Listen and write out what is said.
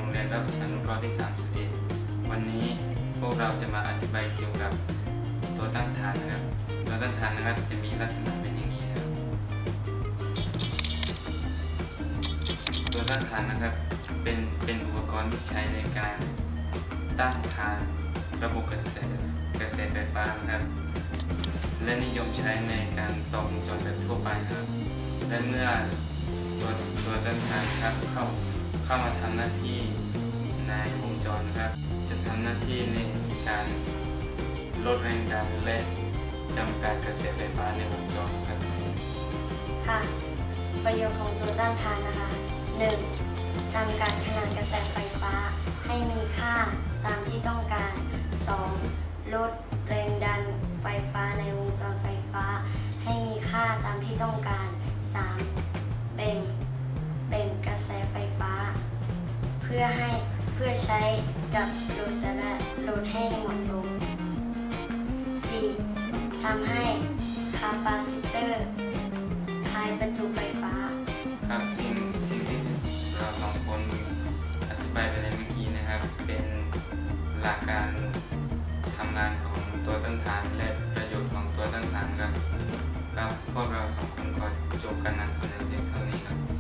รงเรียนราชประชานุเคราะห์ที่31วันนี้พวกเราจะมาอธิบายเกี่ยวกับตัวต้านทานนะครับตัวต้านทานนะครับจะมีลักษณะเป็นอย่างนี้นะครับตัวต้านทานนะครับเป็นอุปกรณ์ที่ใช้ในการต้านทานระบบกระแสไฟฟ้านะครับและนิยมใช้ในการต่อวงจรแบบทั่วไปนะครับและเมื่อตัวต้านทานครับเข้ามาทำหน้าที่ในวงจรนะครับจะทำหน้าที่ในการลดแรงดันและจำกัดกระแสไฟฟ้าในวงจรครับค่ะประโยชน์ของตัวต้านทานนะคะ 1. จำกัดขนาดกระแสไฟฟ้าให้มีค่าตามที่ต้องการ 2. ลดแรงดันไฟฟ้าในวงจรไฟฟ้าให้มีค่าตามที่ต้องการ 3. แบ่งกระแสไฟฟ้าเพื่อใช้กับโหลดแต่ละโหลดให้เหมาะสม 4. ทำให้คาปาซิเตอร์คลายประจุไฟฟ้าครับสิ่งที่เราสองคนอธิบายไปในเมื่อกี้นะครับเป็นหลักการทำงานของตัวต้านทานและประโยชน์ของตัวต้านทานครับพวกเราสองคนขอจบการนำเสนอเพียงเท่านี้ครับ